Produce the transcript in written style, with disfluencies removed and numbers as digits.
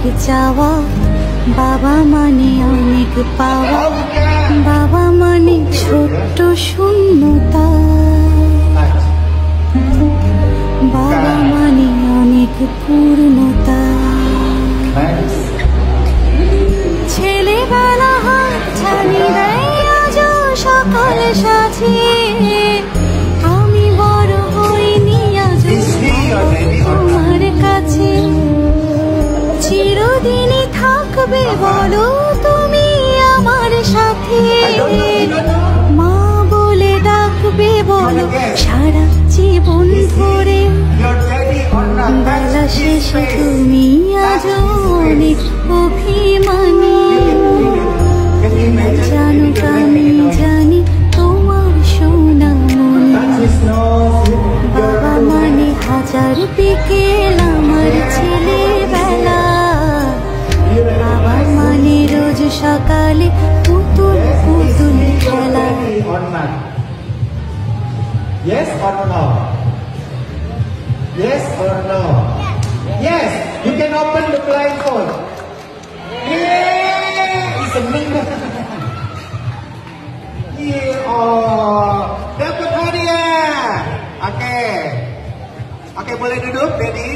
চাওয়া, বাবা মানে অনেক পাওয়া, বাবা মানে ছোট্ট শূন্যতা, বাবা মানে অনেক পূর্ণতা। ছেলেবেলা হাত ছানি দেয় আজ সকাল সাজিয়ে, আমি বড় হইনি আজ তোমার কাছে। চিরদিনই থাকবে বলো তুমি আমার সাথে, মা বলে ডাকবে বলো সারা জীবন ধরে। বেলা শেষে তুমি আজ অনেক অভিমানী, জানো আমি জানি তোমার সোনা মনে। বাবা মানে হাজার বিকেল আমার ছেলেবেলা, বাবা মানে রোজ সকালে পুতুল পুতুল খেলা। Yes or no? Yes or no? Yes. You can open the blindfold. Yeah, it's a mingle. Yeah. Oh, dapat hadiah. Okay. Okay, boleh duduk, Daddy.